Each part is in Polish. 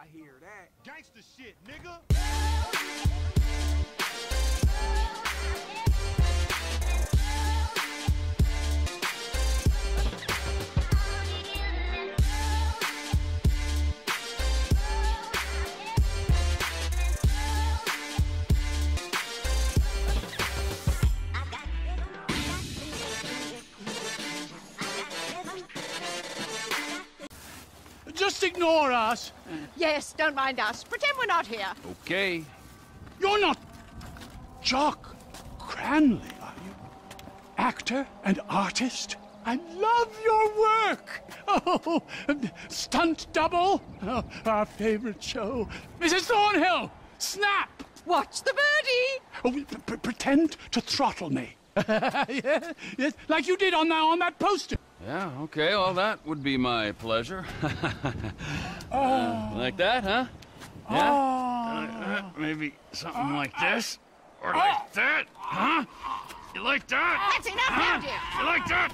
I hear that. Gangsta shit, nigga. Just ignore us. Yes, don't mind us. Pretend we're not here. Okay. You're not Jock Cranley, are you? Actor and artist? I love your work. Oh, stunt double. Oh, our favorite show. Mrs. Thornhill, snap. Watch the birdie. Oh, pretend to throttle me. yes, like you did on that poster. Yeah, okay, well, that would be my pleasure. Like that, huh? Yeah? Maybe something like this? Or like that? Huh? You like that? That's enough, now, dear. You like that?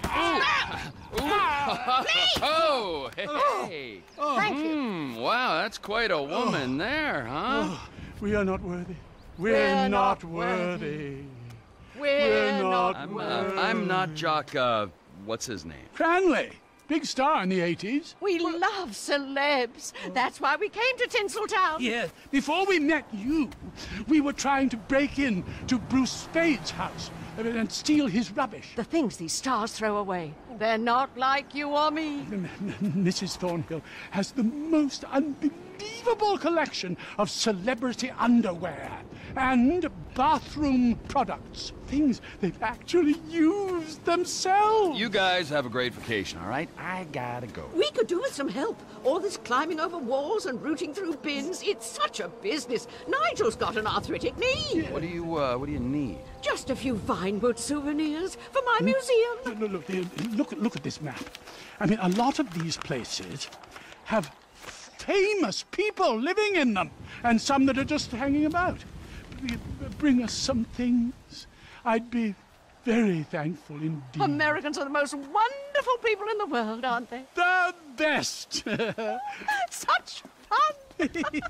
Oh! Oh, hey! Thank you. Wow, that's quite a woman there, huh? Oh, we are not worthy. We're not worthy. We're not worthy. I'm not Jock, what's his name? Cranley, big star in the 80s. We love celebs. That's why we came to Tinseltown. Yes. Before we met you, we were trying to break in to Bruce Spade's house and steal his rubbish. The things these stars throw away, they're not like you or me. Mrs. Thornhill has the most unbelievable collection of celebrity underwear and bathroom products. Things they've actually used themselves. You guys have a great vacation, all right? I gotta go. We could do with some help. All this climbing over walls and rooting through bins, it's such a business. Nigel's got an arthritic knee. What do you need? Just a few Vinewood souvenirs for my museum. Look at this map. I mean, a lot of these places have famous people living in them, and some that are just hanging about. Bring us some things. I'd be very thankful indeed. Americans are the most wonderful people in the world, aren't they? The best. Such fun.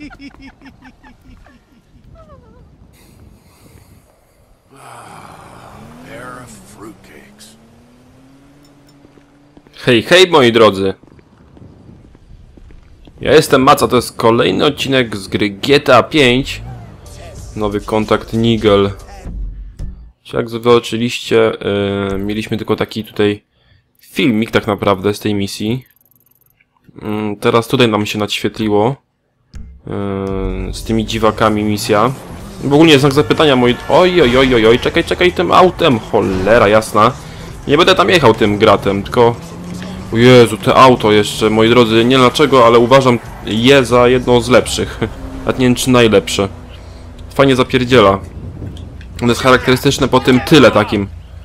Pair of fruitcakes. Hej, hej moi drodzy. Ja jestem Maca, to jest kolejny odcinek z gry GTA 5. Nowy kontakt Nigel. Jak zobaczyliście, mieliśmy tylko taki tutaj filmik tak naprawdę z tej misji. Teraz tutaj nam się nadświetliło z tymi dziwakami misja. W ogóle znak zapytania moi... Oj, czekaj tym autem, cholera jasna. Nie będę tam jechał tym gratem, tylko... O Jezu, te auto jeszcze, moi drodzy, nie wiem dlaczego, ale uważam je za jedno z lepszych. Nawet nie wiem czy najlepsze. Fajnie zapierdziela. To jest charakterystyczne po tym tyle takim.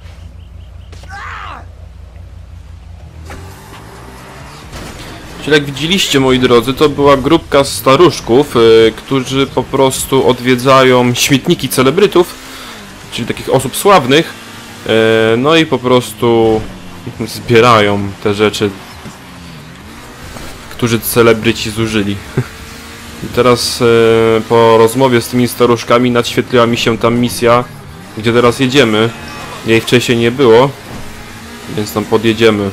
Czyli jak widzieliście, moi drodzy, to była grupka staruszków, którzy po prostu odwiedzają śmietniki celebrytów, czyli takich osób sławnych, no i po prostu zbierają te rzeczy, którzy celebryci zużyli. I teraz po rozmowie z tymi staruszkami nadświetliła mi się tam misja, gdzie teraz jedziemy. Jej wcześniej nie było, więc tam podjedziemy.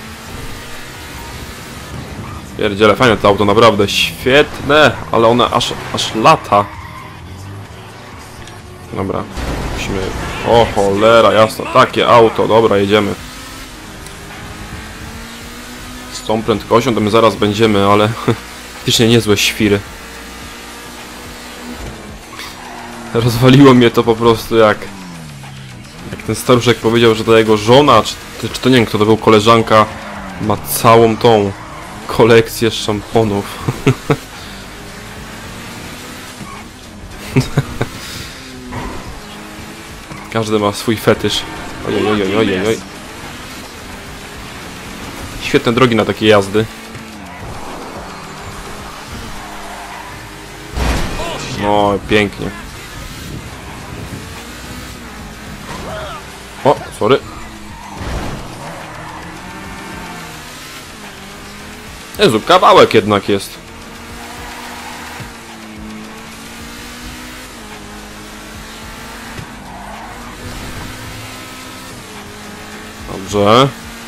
Pierdziele, fajne to auto, naprawdę świetne, ale one aż lata. Dobra, musimy... O cholera, jasno, takie auto, dobra, jedziemy. Z tą prędkością to my zaraz będziemy, ale faktycznie niezłe świry. Rozwaliło mnie to po prostu jak ten staruszek powiedział, że to jego żona, czy to nie wiem kto to był, koleżanka, ma całą tą kolekcję szamponów. Każdy ma swój fetysz. Ojej. Świetne drogi na takie jazdy. No, pięknie. O, sorry. Jezu, kawałek jednak jest. Dobrze.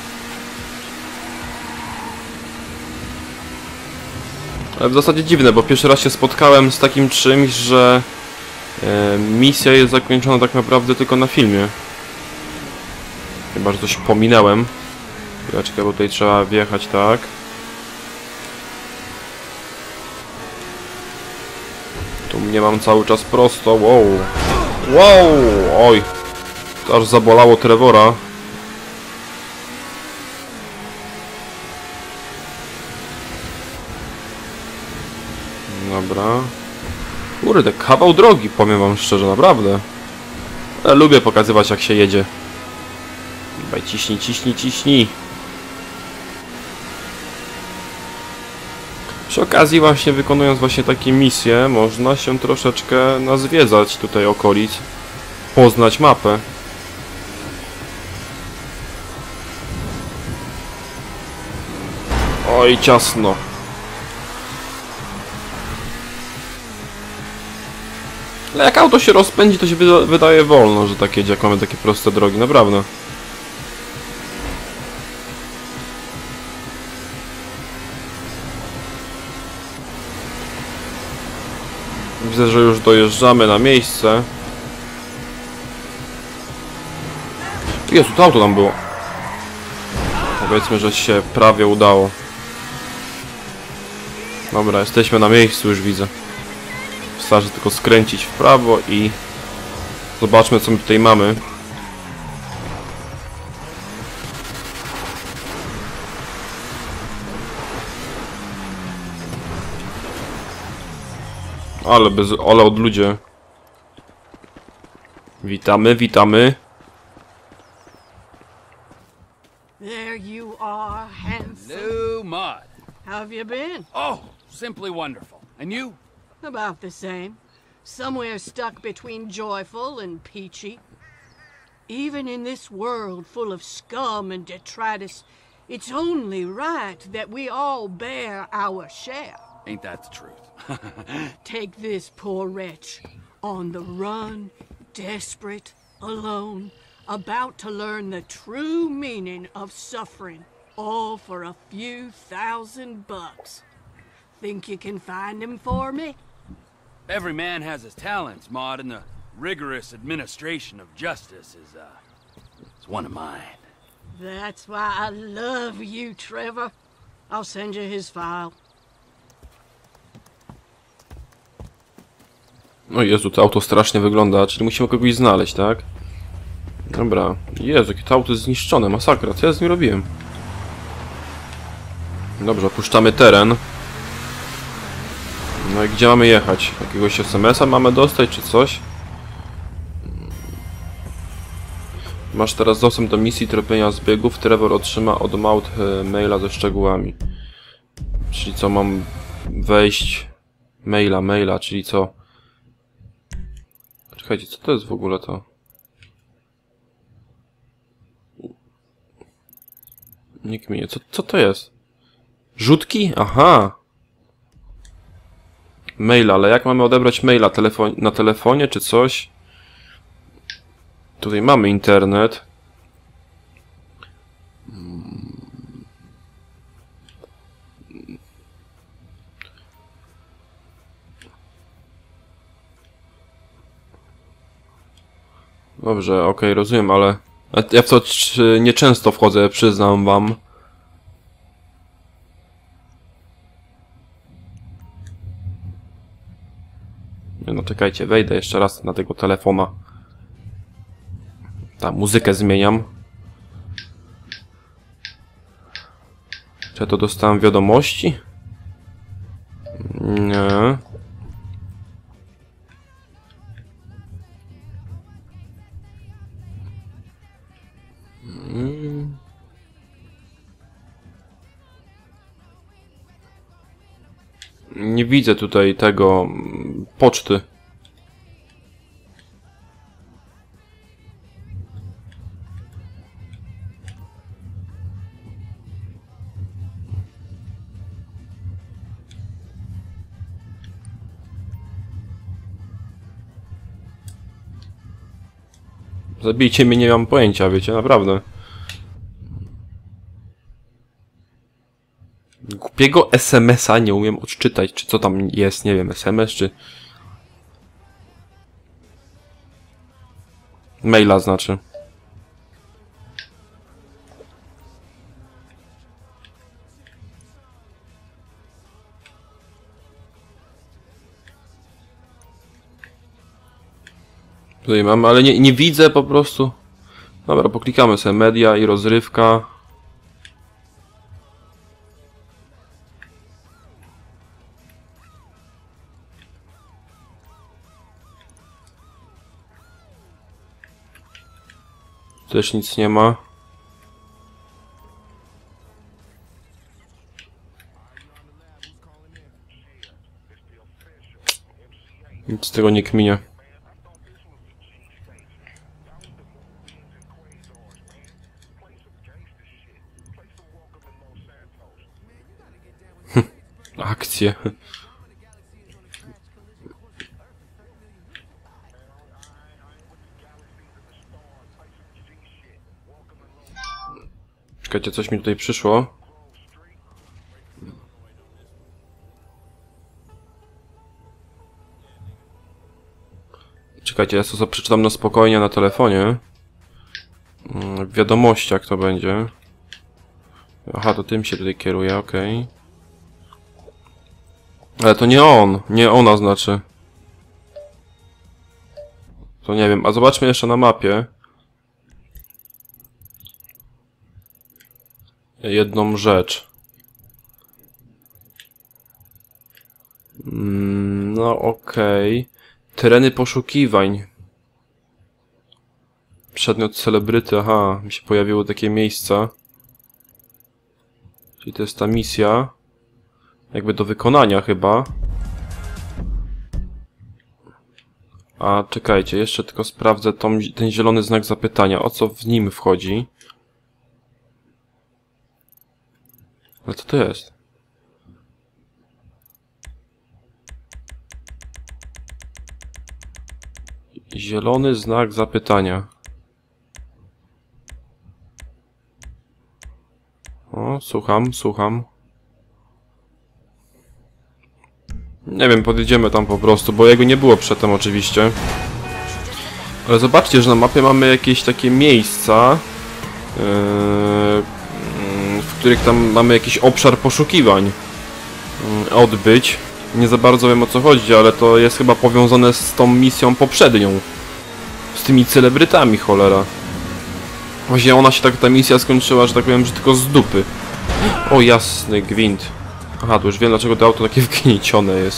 Ale w zasadzie dziwne, bo pierwszy raz się spotkałem z takim czymś, że misja jest zakończona tak naprawdę tylko na filmie. Chyba, że coś pominąłem. Chwileczkę, bo tutaj trzeba wjechać, tak. Tu mnie mam cały czas prosto, wow. Wow, oj. To aż zabolało Trevora. Dobra. Kurde, kawał drogi, powiem wam szczerze, naprawdę. Ale lubię pokazywać, jak się jedzie. Daj, ciśnij, ciśnij, ciśnij. Przy okazji właśnie wykonując właśnie takie misje, można się troszeczkę nazwiedzać tutaj okolic. Poznać mapę. Oj, ciasno. Ale jak auto się rozpędzi, to się wydaje wolno, że tak jedzie, jak mamy takie proste drogi, naprawdę. Widzę, że już dojeżdżamy na miejsce. Jezu, to auto tam było. Powiedzmy, że się prawie udało. Dobra, jesteśmy na miejscu, już widzę. Wystarczy tylko skręcić w prawo i zobaczmy, co my tutaj mamy. Ale od ludzie. Witamy, witamy. There you are, handsome. New mud. How have you been? Oh, simply wonderful. And you? About the same. Somewhere stuck between joyful and peachy. Even in this world full of scum and detritus, it's only right that we all bear our share. Ain't that the truth? Take this poor wretch, on the run, desperate, alone, about to learn the true meaning of suffering, all for a few $1,000. Think you can find him for me? Every man has his talents, Maud, and the rigorous administration of justice is one of mine. That's why I love you, Trevor. I'll send you his file. O Jezu, to auto strasznie wygląda, czyli musimy kogoś znaleźć, tak? Dobra. Jezu, jakie to auto jest zniszczone, masakra, co ja z nim robiłem? Dobrze, opuszczamy teren. No i gdzie mamy jechać? Jakiegoś SMS-a mamy dostać, czy coś? Masz teraz dostęp do misji tropienia zbiegów. Trevor otrzyma od Maud maila ze szczegółami. Czyli co, mam wejść... Maila, czyli co? Czekajcie, co to jest w ogóle to? Nikt mi nie... Co to jest? Rzutki? Aha! Mail, ale jak mamy odebrać maila? Na telefonie czy coś? Tutaj mamy internet. Dobrze, okej, rozumiem, ale ja w to nieczęsto wchodzę, przyznam wam. No czekajcie, wejdę jeszcze raz na tego telefona. Tam muzykę zmieniam. Czy ja to dostałem wiadomości? Nie. Nie widzę tutaj tego poczty. Zabijcie mnie, nie mam pojęcia, wiecie, naprawdę. głupiego SMS-a nie umiem odczytać, czy co tam jest, nie wiem, SMS, czy... Maila znaczy. Tutaj mamy, ale nie widzę po prostu. Dobra, poklikamy sobie media i rozrywka. Też nic nie ma. Nic z tego nie kminie. Akcje. Czekajcie, coś mi tutaj przyszło. Czekajcie, ja to przeczytam na spokojnie na telefonie. W wiadomościach to będzie. Aha, to tym się tutaj kieruje, okej. Ale to nie on, nie ona znaczy. To nie wiem, a zobaczmy jeszcze na mapie. Jedną rzecz. No okej. Tereny poszukiwań. Przedmiot celebryty, aha, mi się pojawiło takie miejsca. Czyli to jest ta misja. Jakby do wykonania chyba. A czekajcie, jeszcze tylko sprawdzę ten zielony znak zapytania. O co w nim wchodzi? Ale co to jest? Zielony znak zapytania. O, słucham. Nie wiem, podjedziemy tam po prostu, bo jego nie było przedtem oczywiście. Ale zobaczcie, że na mapie mamy jakieś takie miejsca, w których tam mamy jakiś obszar poszukiwań odbyć. Nie za bardzo wiem, o co chodzi, ale to jest chyba powiązane z tą misją poprzednią. Z tymi celebrytami, cholera. Właśnie ona się ta misja skończyła, że tak powiem, że tylko z dupy. O jasny gwint. Aha, to już wiem, dlaczego to auto takie wgniecione jest.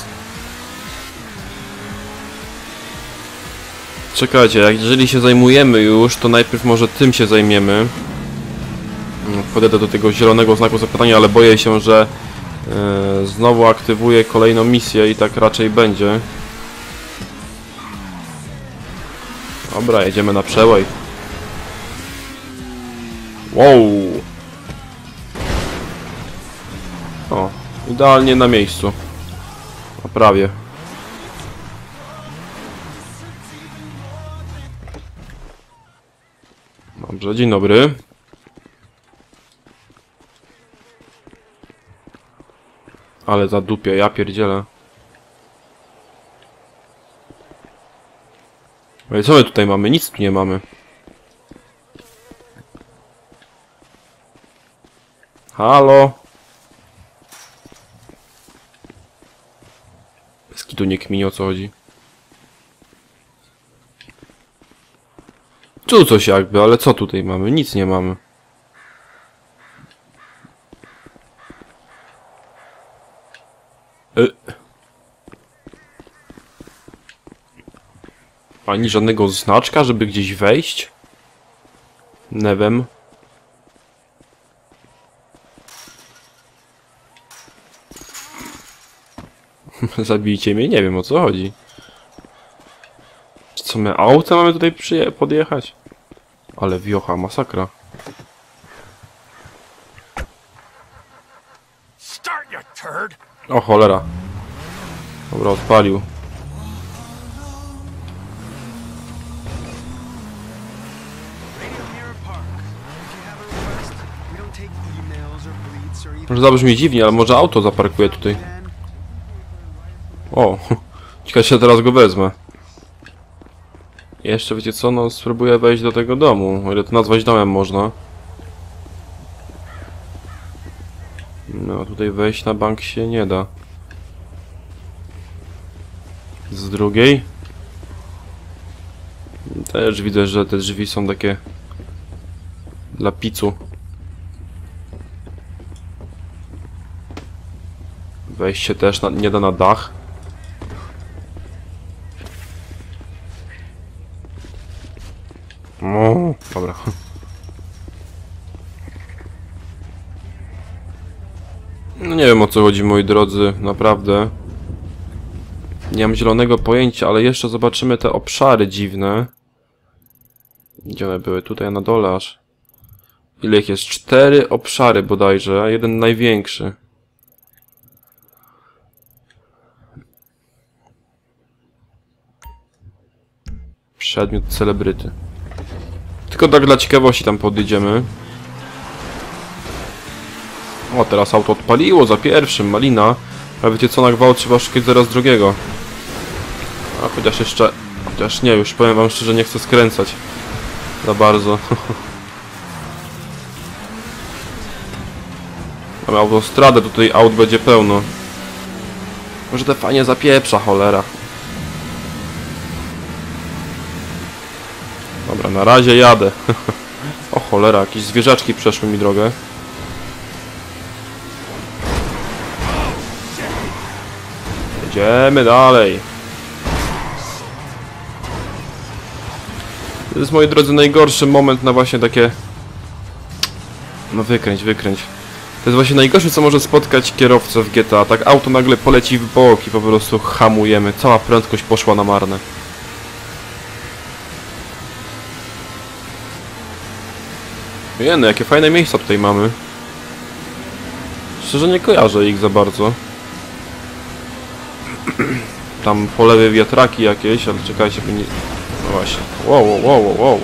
Czekajcie, jeżeli się zajmujemy już, to najpierw może tym się zajmiemy. Podjadę do tego zielonego znaku zapytania, ale boję się, że znowu aktywuję kolejną misję i tak raczej będzie. Dobra, jedziemy na przełaj. Wow! O, idealnie na miejscu. A prawie. Dobrze, dzień dobry. Ale za dupie, ja pierdzielę. Ale co my tutaj mamy? Nic tu nie mamy. Halo? Bez kitu nie kmini, o co chodzi. Tu coś jakby, ale co tutaj mamy? Nic nie mamy. Ani żadnego znaczka, żeby gdzieś wejść? Nie wiem. Zabijcie mnie, nie wiem, o co chodzi. Co my autem mamy tutaj podjechać? Ale wiocha, masakra. O cholera. Dobra, odpalił. Może zabrzmi dziwnie, ale może auto zaparkuję tutaj. O, ciekawe, się teraz go wezmę. Jeszcze wiecie co, no spróbuję wejść do tego domu, o ile to nazwać domem można. No tutaj wejść na bank się nie da. Z drugiej też widzę, że te drzwi są takie dla picu. Wejść się też nie da na dach. No, dobra. No nie wiem, o co chodzi, moi drodzy, naprawdę. Nie mam zielonego pojęcia, ale jeszcze zobaczymy te obszary dziwne. Gdzie one były? Tutaj na dole aż. Ile ich jest? 4 obszary bodajże, jeden największy. Przedmiot celebryty. Tylko tak dla ciekawości tam podjedziemy. O, teraz auto odpaliło za pierwszym, malina. A wiecie co, na gwałt trzeba szukać zaraz drugiego. A chociaż jeszcze... Chociaż nie, już powiem wam szczerze, nie chcę skręcać. Za bardzo. Mamy autostradę, tutaj aut będzie pełno. Może te fajnie zapieprza, cholera. Dobra, na razie jadę. O cholera, jakieś zwierzaczki przeszły mi drogę. Jedziemy dalej. To jest, moi drodzy, najgorszy moment na właśnie takie... No wykręć. To jest właśnie najgorsze, co może spotkać kierowcę w GTA. Tak auto nagle poleci w bok i po prostu hamujemy. Cała prędkość poszła na marne. Jeny, jakie fajne miejsca tutaj mamy. Szczerze nie kojarzę ich za bardzo. Tam po lewej wiatraki jakieś, ale czekajcie, by nie... No właśnie. Wow.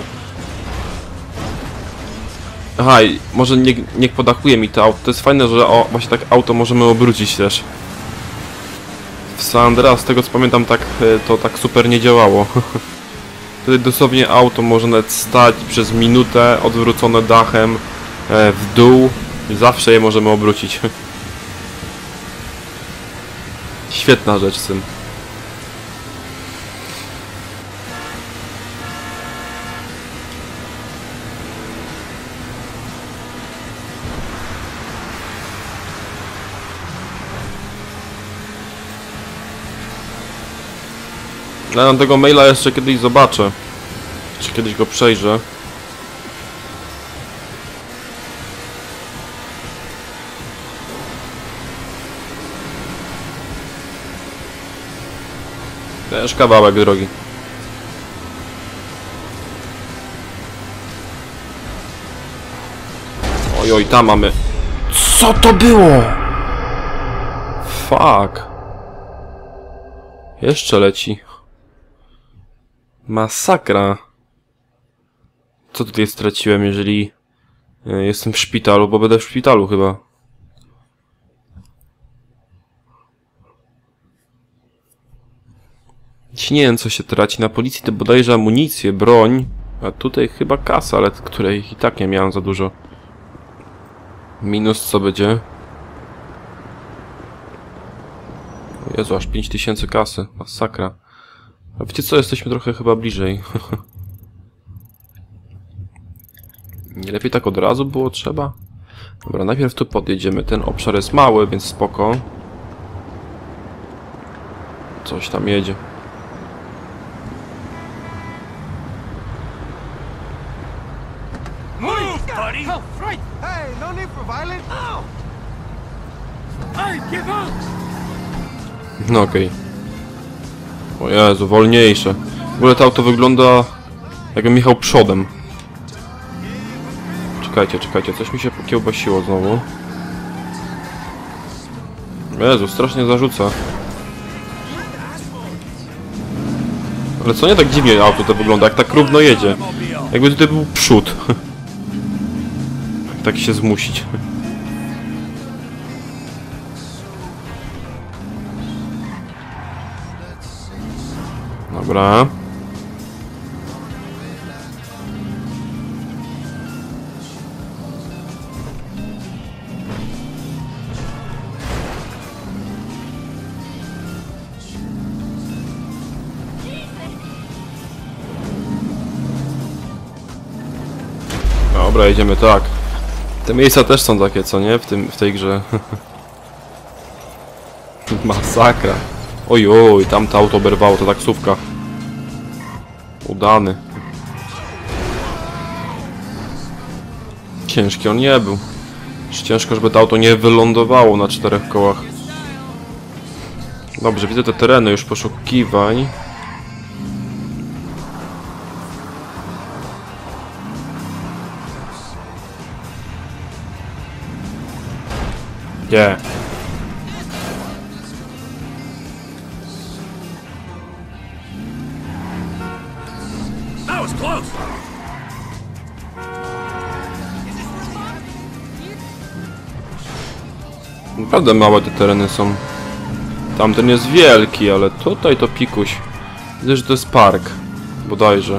Aha, i może niech podachuje mi to auto. To jest fajne, że właśnie tak auto możemy obrócić też. W San Andreas, z tego co pamiętam, tak to tak super nie działało. Tutaj dosłownie auto może nawet stać przez minutę odwrócone dachem w dół i zawsze je możemy obrócić. Świetna rzecz z tym. Ja na tego maila jeszcze kiedyś zobaczę. Czy kiedyś go przejrzę. Też kawałek drogi. Oj, tam mamy. Co to było? Fuck. Jeszcze leci. Masakra. Co tutaj straciłem, jeżeli jestem w szpitalu, bo będę w szpitalu chyba. Nie wiem, co się traci. Na policji to bodajże amunicję, broń. A tutaj chyba kasa, ale której i tak nie miałem za dużo. Minus co będzie? O Jezu, aż 5000 kasy. Masakra. A wiecie co? Jesteśmy trochę chyba bliżej. Nie lepiej tak od razu było trzeba? Dobra, najpierw tu podjedziemy. Ten obszar jest mały, więc spoko. Coś tam jedzie. Move, buddy! Oh, right! Hey, no need for violence! Oh! I give up! No okej. O Jezu, wolniejsze. W ogóle to auto wygląda jakbym jechał przodem. Czekajcie, coś mi się pokiełbasiło znowu. Jezu, strasznie zarzuca. Ale co nie tak dziwnie auto to wygląda, jak tak równo jedzie. Jakby tutaj był przód. Tak się zmusić. Dobra. Dobra, idziemy tak. Te miejsca też są takie, co nie? W tej grze. Masakra. Oj, tamto auto berwało, to taksówka. Udany. Ciężki on nie był. Ciężko, żeby to auto nie wylądowało na 4 kołach. Dobrze, widzę te tereny już poszukiwań. Nie. That was close. Naprawdę małe te tereny są. Tamten jest wielki, ale tutaj to pikuś. Widzę, że to jest park. Bodajże.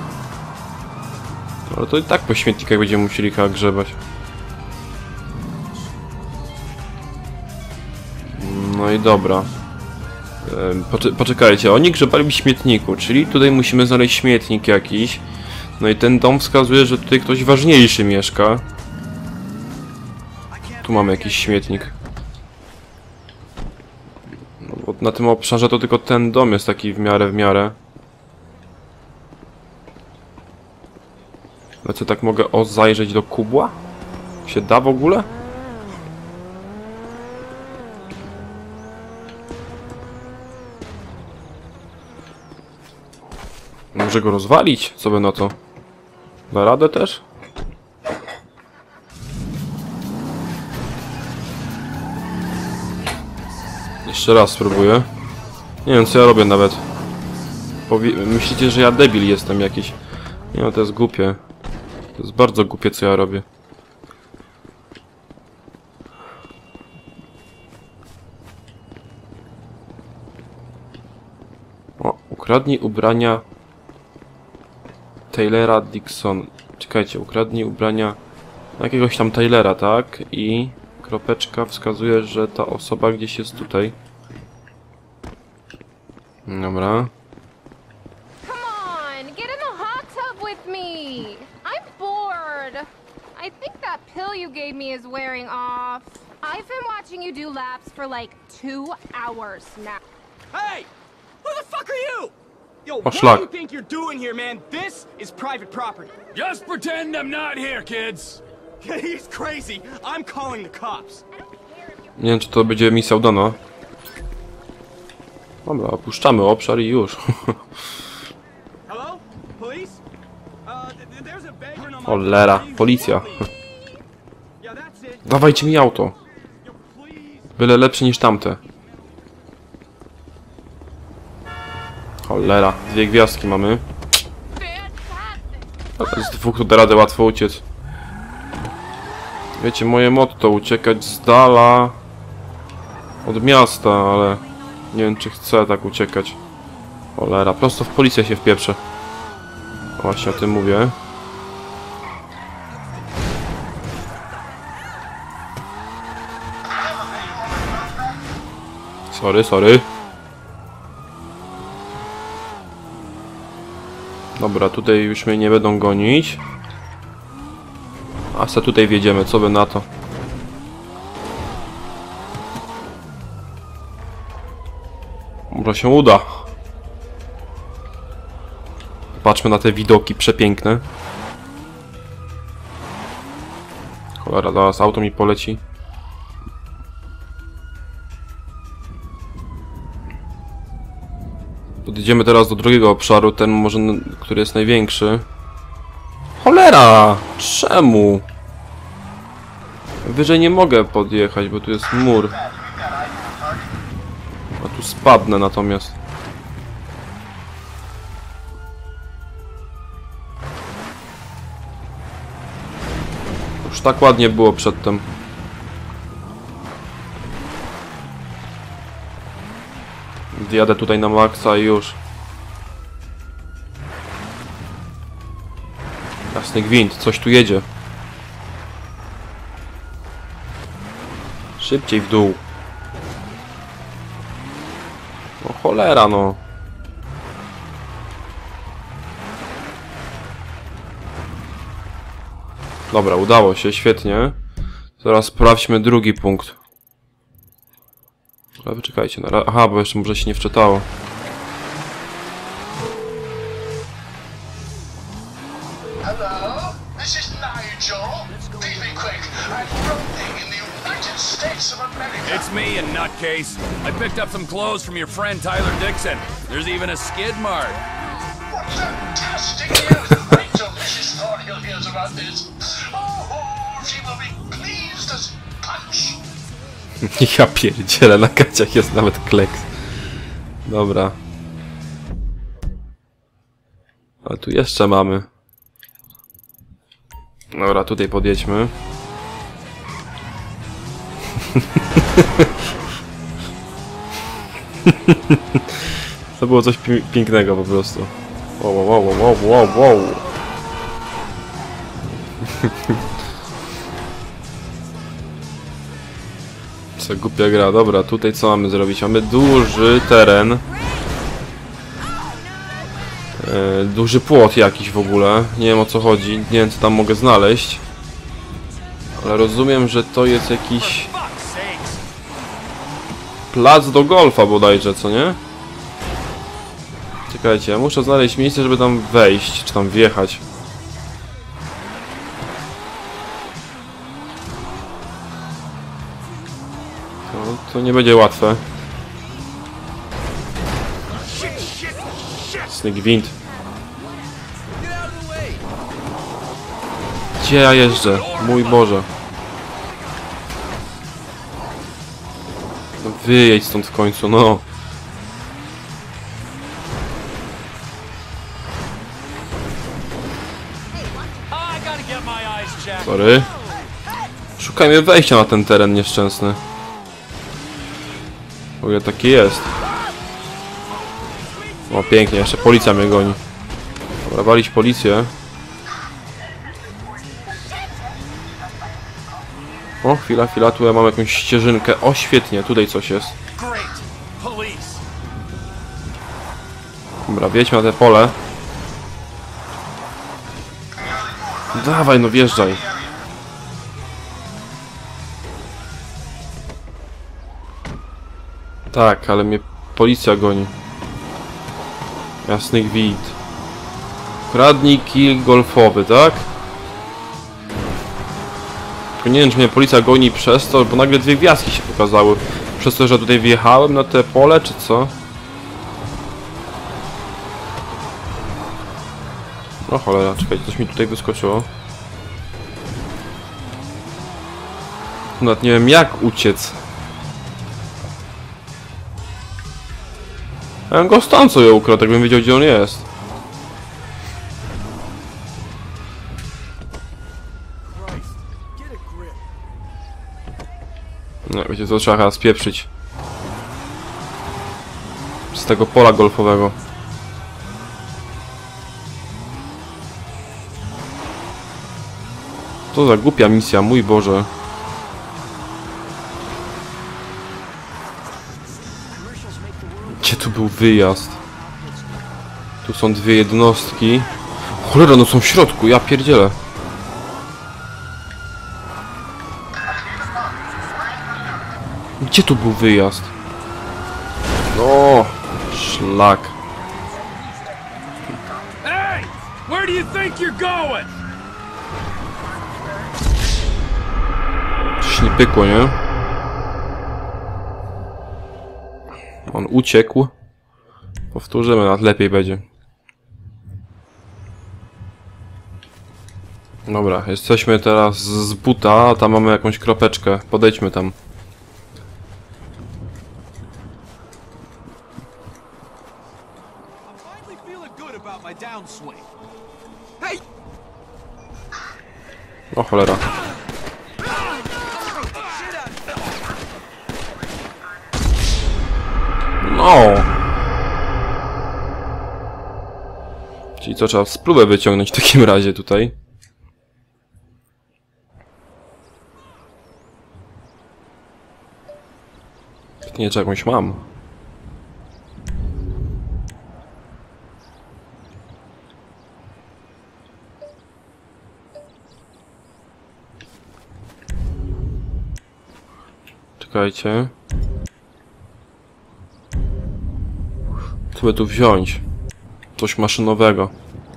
Ale to i tak po śmietnikach będziemy musieli chyba grzebać. No i dobra. Poczekajcie, oni grzebali w śmietniku, czyli tutaj musimy znaleźć śmietnik jakiś. No i ten dom wskazuje, że tutaj ktoś ważniejszy mieszka. Tu mamy jakiś śmietnik. No bo na tym obszarze to tylko ten dom jest taki w miarę. Ale co, tak mogę zajrzeć do kubła? Się da w ogóle? Może go rozwalić? Co by na to? Da radę też? Jeszcze raz spróbuję. Nie wiem, co ja robię nawet. Myślicie, że ja debil jestem jakiś? Nie no, to jest głupie. To jest bardzo głupie, co ja robię. O, ukradnij ubrania Taylora Dixon. Czekajcie, ukradnij ubrania jakiegoś tam Taylora, tak? I kropeczka wskazuje, że ta osoba gdzieś jest tutaj. Dobra. Come on, get in the hot tub with me. I'm bored. I think that pill you gave me is wearing off. I've been watching you do laps for like 2 hours now. Hey! Who the fuck are you? Yo, Oh, what schlag. do you think you're doing here, man? This is private property. Just pretend I'm not here, kids. He's crazy. I'm calling the cops. Nie wiem, czy to będzie misja udana. Dobra, opuszczamy obszar i już. Hello? Police? There's a beggar on my Cholera, property. policja. Yeah, that's it. Dawajcie mi auto. Yo, please. Byle lepsze niż tamte. Cholera, 2 gwiazdki mamy. Ale z 2 to da radę łatwo uciec. Wiecie, moje motto, uciekać z dala od miasta, ale nie wiem, czy chcę tak uciekać. Cholera, prosto w policję się wpieprzę. Właśnie o tym mówię. Sorry. Dobra, tutaj już mnie nie będą gonić. A se tutaj wjedziemy, co by na to. Może się uda. Patrzmy na te widoki przepiękne. Cholera, zaraz auto mi poleci. Podjedziemy teraz do drugiego obszaru, ten może, który jest największy. Cholera! Czemu? Wyżej nie mogę podjechać, bo tu jest mur. A tu spadnę natomiast. Już tak ładnie było przedtem. Wjadę tutaj na maksa i już. Jasny gwint, coś tu jedzie. Szybciej w dół. No cholera no. Dobra, udało się, świetnie. Teraz sprawdźmy drugi punkt. Ale wyczekajcie, aha, bo jeszcze może się nie wczytało. Hello? This is Nigel. Please be quick. I'm roaming in the United States of America. It's me, you nutcase. I picked up some clothes from your friend Tyler Dixon. There's even a skid mark. What fantastic news! Wait till Mrs. Thornhill hears about this. Oh, she will be pleased as punch. Ja pierdzielę, na gaciach jest nawet kleks. Dobra. Ale tu jeszcze mamy. Dobra, tutaj podjedźmy. To było coś pięknego po prostu. Wow. Co głupia gra. Dobra, tutaj co mamy zrobić? Mamy duży teren. Duży płot jakiś w ogóle. Nie wiem o co chodzi. Nie wiem co tam mogę znaleźć. Ale rozumiem, że to jest jakiś plac do golfa bodajże, co nie? Czekajcie, ja muszę znaleźć miejsce, żeby tam wejść, czy tam wjechać. To nie będzie łatwe. Jasny gwint. Gdzie ja jeżdżę? Mój Boże. No wyjedź stąd w końcu, no. Sorry. Szukajmy wejścia na ten teren nieszczęsny. W ogóle taki jest. O, pięknie, jeszcze policja mnie goni. Dobra, walić policję. O, chwila, tu ja mam jakąś ścieżynkę. O, świetnie, tutaj coś jest. Dobra, wjedźmy na te pole. Dawaj, no wjeżdżaj. Tak, ale mnie policja goni. Jasny gwint. Kradnij kij golfowy, tak? Tylko nie wiem, czy mnie policja goni przez to, bo nagle dwie gwiazdki się pokazały. Przez to, że tutaj wjechałem na te pole, czy co? O cholera, czekaj, coś mi tutaj wyskoczyło. Nawet nie wiem jak uciec. Ja bym go stąd sobie ukradł, jakbym wiedział gdzie on jest. No wiecie co, trzeba chyba spieprzyć. Z tego pola golfowego. Co za głupia misja, mój Boże. Gdzie tu był wyjazd? Tu są dwie jednostki. Cholera, no są w środku, ja pierdzielę. Gdzie tu był wyjazd? O, szlak. Hey! Where do you think you're going? Coś nie pykło, nie? On uciekł. Powtórzymy, nawet lepiej będzie. Dobra, jesteśmy teraz z buta, a tam mamy jakąś kropeczkę. Podejdźmy tam. O cholera. No. Czyli co, trzeba spluwę wyciągnąć w takim razie tutaj. Nie, czy jakąś mam. Czekajcie. Co by tu wziąć? Coś maszynowego.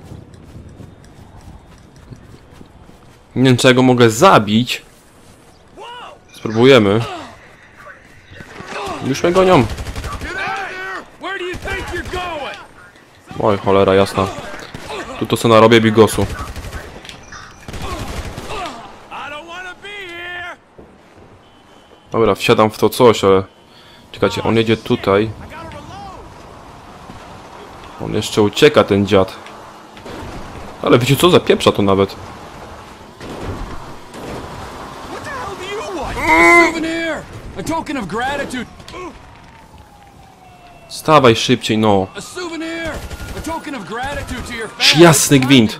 Nie wiem, czego mogę zabić. Spróbujemy. Już mnie gonią. Oj, cholera jasna. Tu to co narobię bigosu. Dobra, wsiadam w to coś, ale... Czekajcie, on jedzie tutaj. On jeszcze ucieka, ten dziad. Ale wiecie co, zapieprza to nawet. Stawaj szybciej, no. Jasny gwint.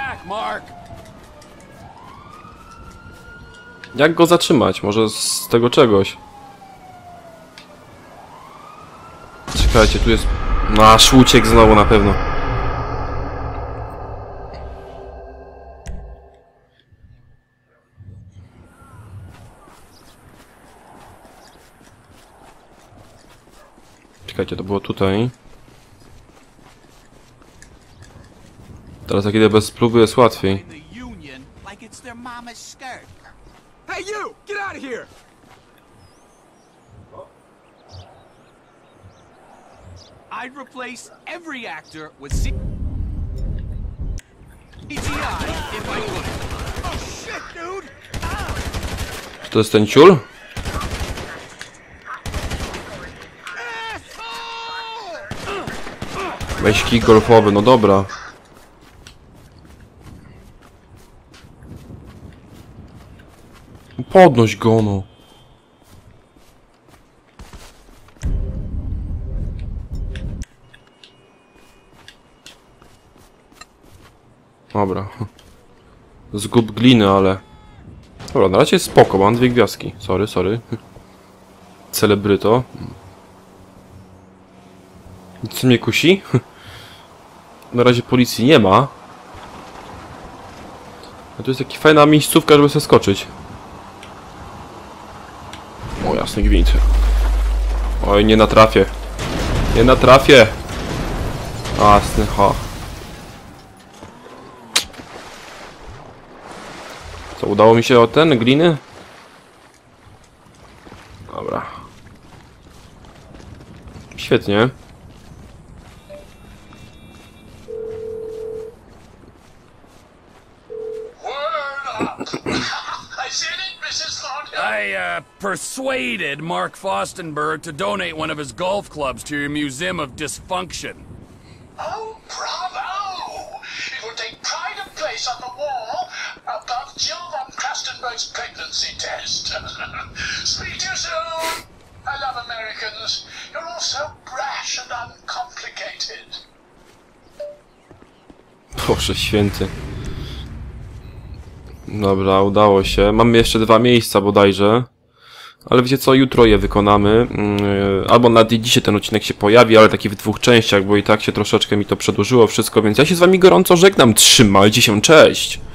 Jak go zatrzymać? Może z tego czegoś? Czekajcie, tu jest... Nasz uciekł znowu na pewno. Czekajcie, to było tutaj. Teraz jak idę bez próby jest łatwiej. Hey, you! Get out of here! I'd replace every actor with CGI if I could. Oh shit, dude! Czy to jest ten ciul? Weź kij golfowy, no dobra. Podnoś go, no. Dobra. Zgub gliny, ale... Dobra, na razie jest spoko, mam 2 gwiazdki. Sorry. Celebryto. Co mnie kusi? Na razie policji nie ma. A tu jest taka fajna miejscówka, żeby sobie skoczyć. O, jasny gwint. Oj, nie natrafię. Nie natrafię. Jasny, ha. Co, udało mi się o ten gliny? Dobra. Świetnie. I persuaded Mark Fostenberg to donate one of his golf clubs to your Museum of Dysfunction. Oh, bravo! It will take pride of place on the wall above Jill von Krastenberg's pregnancy test. Speak to you soon. I love Americans. You're all so brash and uncomplicated. Boże święty. Dobra, udało się. Mamy jeszcze 2 miejsca bodajże. Ale wiecie co, jutro je wykonamy. Albo nawet dzisiaj ten odcinek się pojawi, ale taki w 2 częściach, bo i tak się troszeczkę mi to przedłużyło wszystko, więc ja się z wami gorąco żegnam. Trzymajcie się, cześć!